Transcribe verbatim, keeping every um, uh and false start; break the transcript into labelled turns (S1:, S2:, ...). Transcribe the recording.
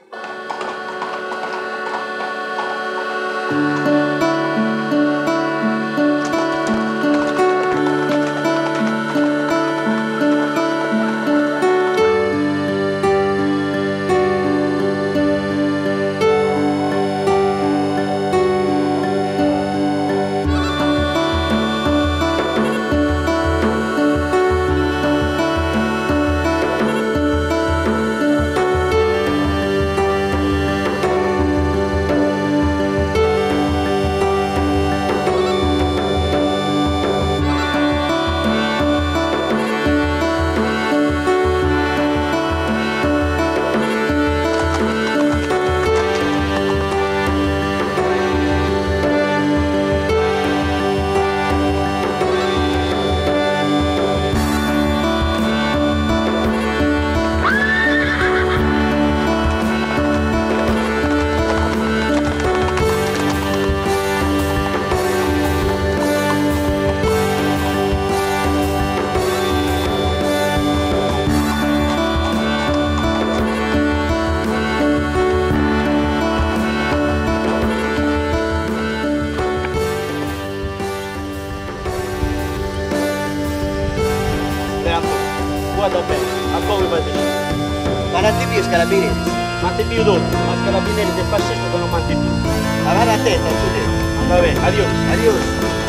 S1: Guarda bene, a come fate scendere?
S2: Guarda più carabinieri.
S1: Mante più tutto, ma carabinieri del passaggio sono mante più.
S2: Ma vada attento, su te.
S1: Va bene, adios.
S2: Adios.